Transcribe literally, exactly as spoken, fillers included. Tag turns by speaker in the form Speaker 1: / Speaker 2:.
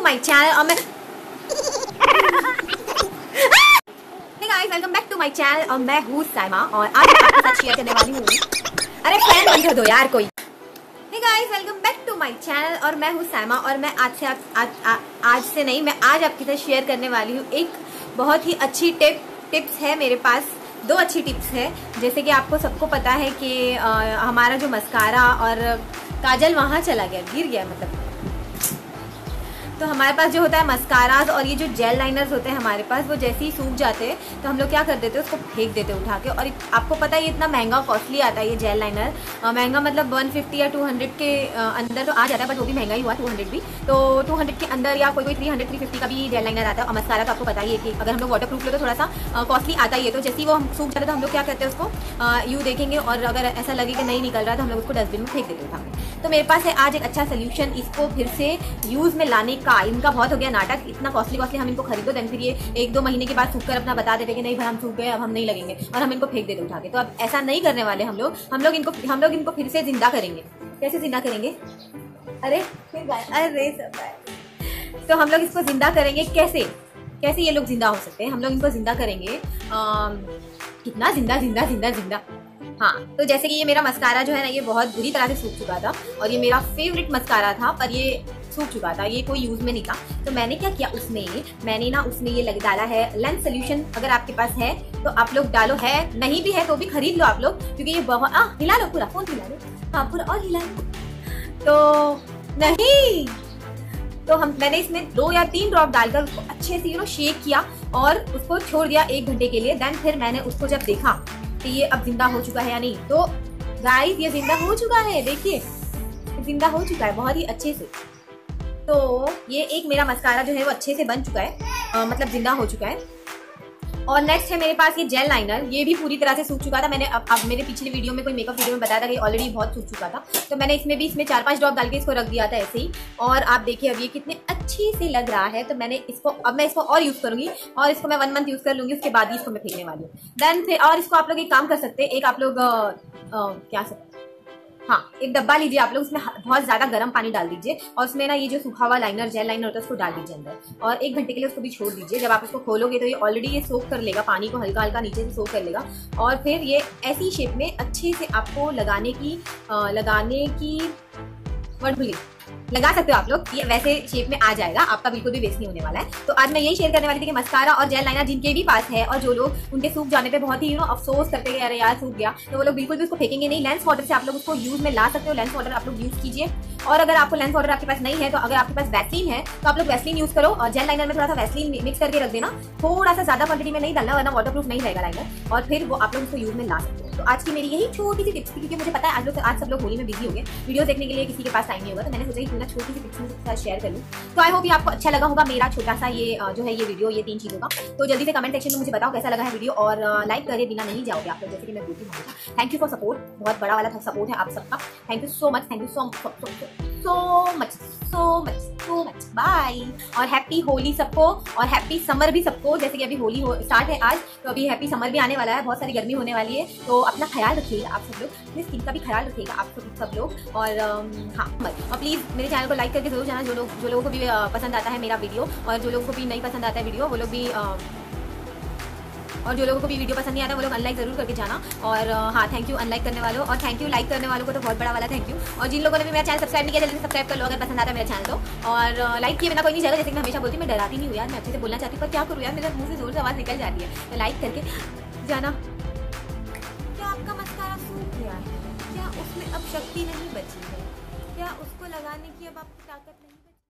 Speaker 1: My channel और मैं hey guys welcome back to my channel और मैं हूँ साइमा और आज मैं आपके साथ शेयर करने वाली हूँ। अरे फैन बंद कर दो यार कोई। Hey guys welcome back to my channel और मैं हूँ साइमा और मैं आज से आप, आज, आ, आज से नहीं मैं आज आपके साथ शेयर करने वाली हूँ एक बहुत ही अच्छी टिप टिप्स है मेरे पास। दो अच्छी टिप्स है। जैसे कि आपको सबको पता है कि आ, हमारा जो मस्कारा और काजल वहाँ चला गया, गिर गया मतलब। तो हमारे पास जो होता है मस्काराज और ये जो जेल लाइनर्स होते हैं हमारे पास, वो जैसे ही सूख जाते हैं तो हम लोग क्या कर देते हैं, उसको फेंक देते हैं उठा के। और आपको पता है ये इतना महंगा कॉस्टली आता है ये जेल लाइनर। महंगा मतलब एक सौ पचास या दो सौ के अंदर तो आ जाता है, बट वो भी महंगा ही हुआ, दो सौ भी। तो दो सौ के अंदर या कोई कोई तीन सौ तीन सौ पचास का भी जेल लाइनर आता है। और मस्कारा तो आपको पता ही है कि अगर हम लोग वाटर प्रूफ ले तो थोड़ा सा कॉस्टली आता ही है। तो जैसे ही वो हम सूख जाते हैं तो हम लोग क्या करते हैं, उसको यू देखेंगे और अगर ऐसा लगे कि नहीं निकल रहा तो हम लोग उसको डस्टबिन में फेंक देते हैं उठा के। तो मेरे पास है आज एक अच्छा सोल्यूशन इसको फिर से यूज में लाने का। इनका बहुत हो गया नाटक, इतना कॉस्टली कॉस्टली हम इनको खरीदो, देन फिर ये एक दो महीने के बाद सूख कर अपना बता देते कि नहीं भाई हम सूख गए, अब हम नहीं लगेंगे और हम इनको फेंक देते उठा के। तो अब ऐसा नहीं करने वाले हम लोग हम लोग इनको हम लोग इनको फिर से जिंदा करेंगे। कैसे जिंदा करेंगे? अरे फिर अरे सब तो हम लोग इसको जिंदा करेंगे। कैसे कैसे ये लोग जिंदा हो सकते हैं? हम लोग इनको जिंदा करेंगे। आ, कितना जिंदा जिंदा जिंदा जिंदा हाँ, तो जैसे कि ये मेरा मस्कारा जो है ना, ये बहुत बुरी तरह से सूख चुका था और ये मेरा फेवरेट मस्कारा था, पर ये सूख चुका था, ये कोई यूज में नहीं था। तो मैंने क्या किया, उसमें मैंने ना उसमें ये लग डाला है लेंस सोल्यूशन। अगर आपके पास है तो आप लोग डालो, है नहीं भी है तो भी खरीद लो आप लोग, क्योंकि ये बहुत आ, हिला लो पूरा, फोन हिला लो, हाँ पूरा और हिला लो। तो नहीं तो हम मैंने इसमें दो या तीन ड्रॉप डालकर उसको अच्छे से यू नो शेक किया और उसको छोड़ दिया एक घंटे के लिए। देन फिर मैंने उसको जब देखा कि ये अब जिंदा हो चुका है या नहीं, तो गाइस ये जिंदा हो चुका है। देखिए जिंदा हो चुका है बहुत ही अच्छे से। तो ये एक मेरा मस्कारा जो है वो अच्छे से बन चुका है, आ, मतलब जिंदा हो चुका है। और नेक्स्ट है मेरे पास ये जेल लाइनर, ये भी पूरी तरह से सूख चुका था। मैंने अब, अब मेरे पिछले वीडियो में कोई मेकअप वीडियो में बताया था कि ऑलरेडी बहुत सूख चुका था। तो मैंने इसमें भी इसमें चार पांच ड्रॉप डाल के इसको रख दिया था ऐसे ही। और आप देखिए अब ये कितने अच्छे से लग रहा है। तो मैंने इसको अब मैं इसको और यूज करूंगी और इसको मैं वन मंथ यूज कर लूंगी, उसके बाद ही इसको मैं फेंकने वाली हूँ। देन फिर और इसको आप लोग एक काम कर सकते हैं, एक आप लोग क्या सकते हाँ एक डब्बा लीजिए आप लोग, उसमें बहुत ज्यादा गर्म पानी डाल दीजिए और उसमें ना ये जो सूखा हुआ लाइनर जेल लाइनर होता है उसको डाल दीजिए अंदर और एक घंटे के लिए उसको भी छोड़ दीजिए। जब आप उसको खोलोगे तो ये ऑलरेडी ये सोख कर लेगा, पानी को हल्का हल्का नीचे से सोख कर लेगा और फिर ये ऐसी शेप में अच्छे से आपको लगाने की आ, लगाने की वर्ड भूलिए लगा सकते हो आप लोग। ये वैसे शेप में आ जाएगा, आपका बिल्कुल भी वेस्ट नहीं होने वाला है। तो आज मैं यही शेयर करने वाली थी कि मस्कारा और जेल लाइनर जिनके भी पास है और जो लोग उनके सूख जाने पे बहुत ही यू नो अफसोस करते हैं, अरे यार सूख गया, तो वो लोग बिल्कुल भी उसको फेंकेंगे नहीं। लेंस वाटर से आप लोग उसको यूज में ला सकते हो, लेंस वाटर आप लोग यूज कीजिए। और अगर आपको लेंस वाटर आपके पास नहीं है तो अगर आपके पास वैसलीन है तो आप लोग वैसलीन यूज करो और जेल लाइनर में थोड़ा सा वैसलीन मिक्स करके रख देना, थोड़ा सा ज्यादा क्वांटिटी में नहीं डालना वरना वाटर प्रूफ नहीं रहेगा लाइनर, और फिर वो आप लोग उसको यूज में ला सकते हो। तो आज की मेरी यही छोटी सी टिप्स थी, क्योंकि मुझे पता है आज लोग आज सब लोग होली में बिजी हो गए, वीडियो देखने के लिए किसी के पास टाइम नहीं होगा, तो मैंने सोचा कि क्यों ना छोटी सी टिप्स में शेयर कर लूं। तो आई होप ये आपको अच्छा लगा होगा मेरा छोटा सा ये जो है ये वीडियो, ये तीन चीजों का। तो जल्दी से कमेंट सेक्शन में मुझे बताओ कैसा लगा है वीडियो और लाइक करे बिना नहीं जाओगे आप लोग, जैसे कि मैं बोलती हूँ। थैंक यू फॉर सपोर्ट, बहुत बड़ा वाला सपोर्ट है आप सबका। Thank you so much, thank you so so much so much so much bye. और हैप्पी होली सबको और हैप्पी समर भी सबको। जैसे कि अभी होली हो स्टार्ट है आज, तो अभी हैप्पी समर भी आने वाला है, बहुत सारी गर्मी होने वाली है। तो अपना ख्याल रखिएगा आप सब लोग, अपनी स्किन का भी ख्याल रखिएगा आप सब सब लोग। और हाँ और प्लीज़ मेरे चैनल को लाइक करके जरूर जाना, जो लोग जो लोगों को भी पसंद आता है मेरा वीडियो और जो लोगों को भी नहीं पसंद आता है वीडियो वो लोग भी और जो लोगों को भी वीडियो पसंद नहीं आता वो लोग अनलाइक जरूर करके जाना। और हाँ थैंक यू अनलाइक करने वालों, और थैंक यू लाइक करने वालों को तो बहुत बड़ा वाला थैंक यू। और जिन लोगों ने भी मेरा चैनल सब्सक्राइब नहीं किया जल्दी सब्सक्राइब कर लो अगर पसंद आता है मेरा चैनल तो। और लाइक किए बिना कोई नहीं जाएगा, जैसे कि मैं हमेशा बोलती हूँ, मैं डराती नहीं हूँ यार, मैं अच्छे से बोलना चाहती हूँ, पर क्या करूँ यार मेरे मुँह से जोर से आवाज़ निकल जाती है। तो लाइक करके जाना। क्या आपका मस्कारा सूख गया है? क्या उसमें अब शक्ति नहीं बची है? क्या उसको लगाने की अब आपकी ताकत नहीं?